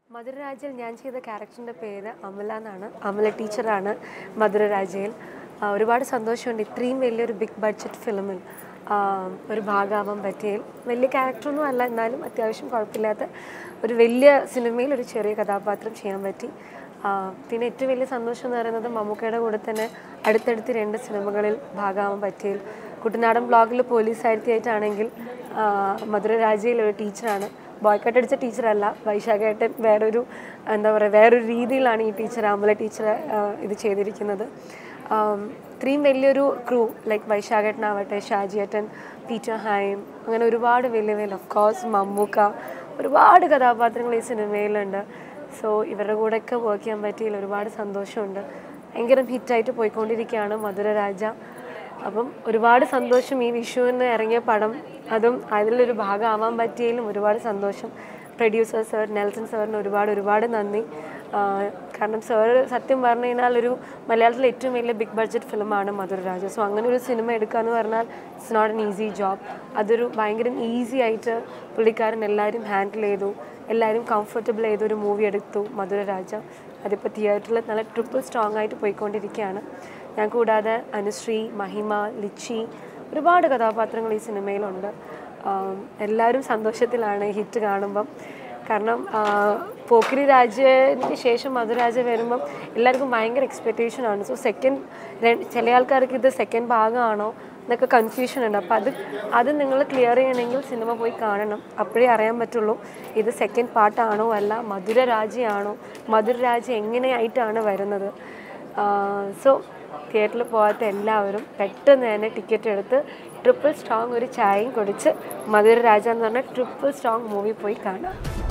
മധുരരാജയിൽ ഞാൻ ചെയ്ത ക്യാരക്ടറിൻ്റെ പേര് അമല എന്നാണ്. അമല ടീച്ചറാണ് മധുരരാജയിൽ. ഒരുപാട് സന്തോഷമുണ്ട് ഇത്രയും വലിയൊരു ബിഗ് ബഡ്ജറ്റ് ഫിലിമിൽ ഒരു ഭാഗമാവാൻ പറ്റിയതിൽ. വലിയ ക്യാരക്ടറൊന്നും അല്ല, എന്നാലും അത്യാവശ്യം കുഴപ്പമില്ലാത്ത ഒരു വലിയ സിനിമയിൽ ഒരു ചെറിയ കഥാപാത്രം ചെയ്യാൻ പറ്റി. പിന്നെ ഏറ്റവും വലിയ സന്തോഷം എന്ന് പറയുന്നത് മമ്മൂക്കയുടെ കൂടെ തന്നെ അടുത്തടുത്ത് 2 സിനിമകളിൽ ഭാഗമാവാൻ പറ്റിയതിൽ. കുട്ടനാടൻ ബ്ലോഗിൽ പോലീസായിട്ടാണെങ്കിൽ മധുരരാജയിൽ ഒരു ടീച്ചറാണ്. ബോയ്ക്കട്ട് അടിച്ച ടീച്ചറല്ല, വൈശാഖേട്ടൻ വേറൊരു വേറൊരു രീതിയിലാണ് ഈ ടീച്ചർ അമല ടീച്ചർ ഇത് ചെയ്തിരിക്കുന്നത്. ഇത്രയും വലിയൊരു ക്രൂ ലൈക്ക് വൈശാഖേട്ടനാവട്ടെ, ഷാജിയേട്ടൻ, പീറ്റർ ഹൈം, അങ്ങനെ ഒരുപാട് വലിയ ഓഫ് കോഴ്സ് മമ്മൂക്ക, ഒരുപാട് കഥാപാത്രങ്ങൾ ഈ സിനിമയിലുണ്ട്. സോ ഇവരുടെ കൂടെയൊക്കെ വർക്ക് ചെയ്യാൻ പറ്റിയതിൽ ഒരുപാട് സന്തോഷമുണ്ട്. ഭയങ്കര ഹിറ്റായിട്ട് പോയിക്കൊണ്ടിരിക്കുകയാണ് മധുരരാജ. അപ്പം ഒരുപാട് സന്തോഷം ഈ വിഷുവിന് ഇറങ്ങിയ പടം, അതും അതിലൊരു ഭാഗമാവാൻ പറ്റിയതിലും ഒരുപാട് സന്തോഷം. പ്രൊഡ്യൂസർ സാർ നെൽസൺ സാറിന് ഒരുപാട് നന്ദി. കാരണം സാർ സത്യം പറഞ്ഞു കഴിഞ്ഞാൽ ഒരു മലയാളത്തിലെ ഏറ്റവും വലിയ ബിഗ് ബഡ്ജറ്റ് ഫിലിമാണ് മധുരരാജ. സോ അങ്ങനെ ഒരു സിനിമ എടുക്കുക എന്ന് പറഞ്ഞാൽ it's not an easy job. അതൊരു ഭയങ്കര ഈസി ആയിട്ട് പുള്ളിക്കാരൻ എല്ലാവരും ഹാൻഡിൽ ചെയ്തു, എല്ലാവരും കംഫർട്ടബിൾ ചെയ്തൊരു മൂവി എടുത്തു മധുരരാജ. അതിപ്പോൾ തിയേറ്ററിൽ നല്ല ട്രിപ്പിൾ സ്ട്രോങ് ആയിട്ട് പോയിക്കൊണ്ടിരിക്കുകയാണ്. ഞാൻ കൂടാതെ അനുശ്രീ, മഹിമ, ലിച്ചി, ഒരുപാട് കഥാപാത്രങ്ങൾ ഈ സിനിമയിലുണ്ട്. എല്ലാവരും സന്തോഷത്തിലാണ് ഹിറ്റ് കാണുമ്പം. കാരണം പോക്കിരി രാജയ്ക്ക് ശേഷം മധുരരാജ വരുമ്പം എല്ലാവർക്കും ഭയങ്കര എക്സ്പെക്റ്റേഷനാണ്. സോ ചില ആൾക്കാർക്ക് ഇത് സെക്കൻഡ് ഭാഗമാണോ എന്നൊക്കെ കൺഫ്യൂഷൻ ഉണ്ട്. അപ്പം അത് നിങ്ങൾ ക്ലിയർ ചെയ്യണമെങ്കിൽ സിനിമ പോയി കാണണം. അപ്പോഴേ അറിയാൻ പറ്റുള്ളൂ ഇത് സെക്കൻഡ് പാർട്ടാണോ അല്ല മധുരരാജയാണോ, മധുരരാജ എങ്ങനെയായിട്ടാണ് വരുന്നത്. സോ തിയേറ്ററിൽ പോകാത്ത എല്ലാവരും പെട്ടെന്ന് തന്നെ ടിക്കറ്റ് എടുത്ത് ട്രിപ്പിൾ സ്ട്രോങ് ഒരു ചായയും കുടിച്ച് മധുരരാജ എന്ന് പറഞ്ഞ ട്രിപ്പിൾ സ്ട്രോങ് മൂവി പോയി കാണാം.